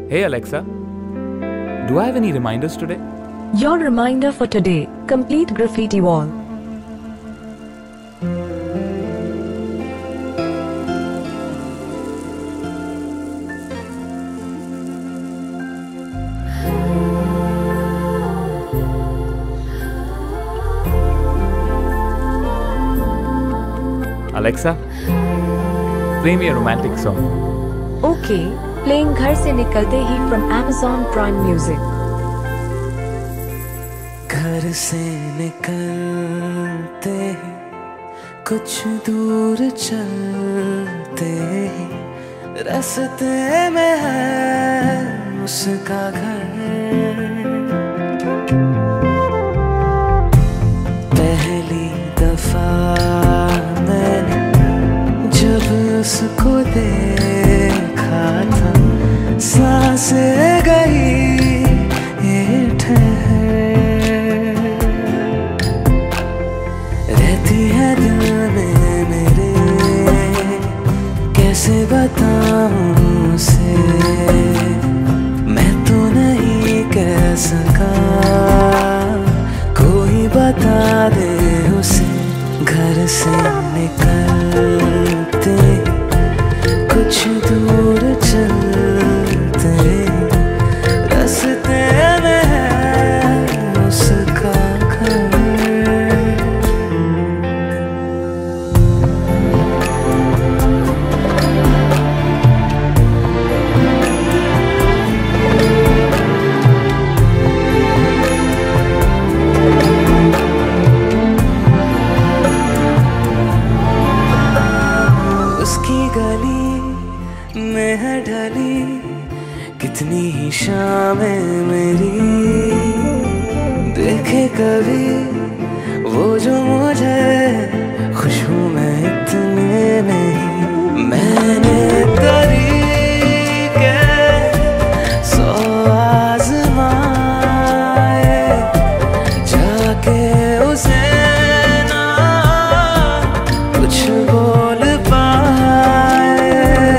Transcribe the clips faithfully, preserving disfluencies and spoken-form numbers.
Hey Alexa, do I have any reminders today? Your reminder for today, complete graffiti wall. Alexa, play me a romantic song. Okay, playing घर से निकलते ही from Amazon Prime Music. घर से निकलते ही कुछ दूर चलते ही रास्ते में है उसका घर। पहली दफा मैंने जब उसको देखा था सांसें गई ये ठहर, रहती है दिल में मेरे कैसे बताऊं उसे, मैं तो नहीं कह सका कोई बता दे उसे। घर से निकलते कुछ दूर चलते रास्ते में है उसका घर। उसकी गली में है ढली कितनी ही शामें मेरी, देखे कभी वो जो मुझे खुशबू में इतने नहीं। मैंने तरीके सौ आज़माए जाके उसे ना कुछ बोल पाए,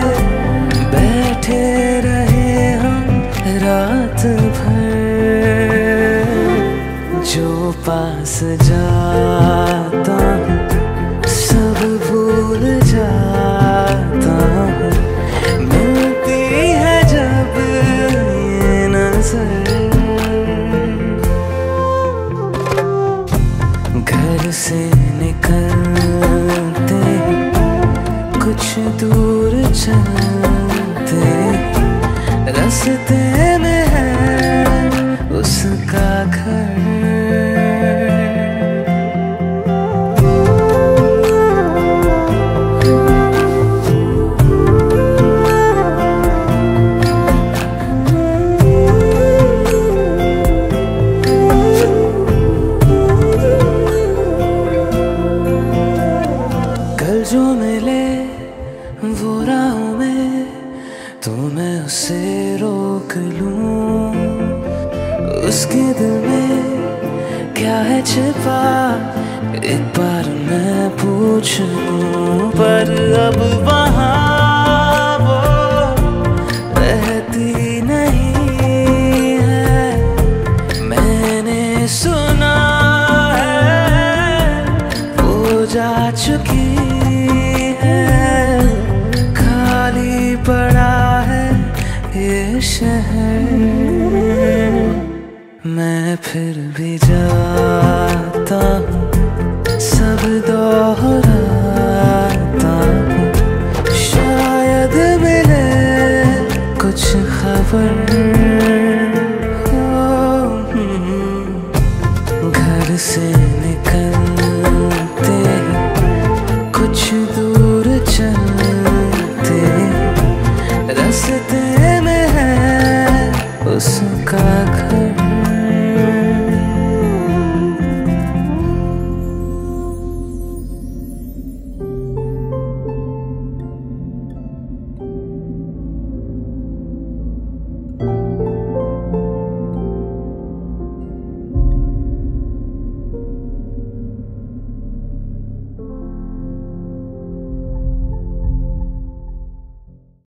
बैठे रहे हम रात भर, जो पास जाता हूँ सब भूल जाता हूँ, मिलती है जब ये नजर। घर से निकलते कुछ दूर चलते रास्ते में है उसका घर। कल जो मिले वो राहों में तो मैं उसे रोक लूं, उसके दिल में क्या है छिपा एक बार मैं पूछ लूं। पर अब वहाँ वो रहती नहीं है, मैंने सुना है वो जा चुकी है, खाली पड़ा है ये शहर। मैं फिर भी जाता हूँ सब दोहराता हूँ, शायद मिले कुछ खबर। घर से निकलते कुछ दूर चलते रास्ते में है उसका घर।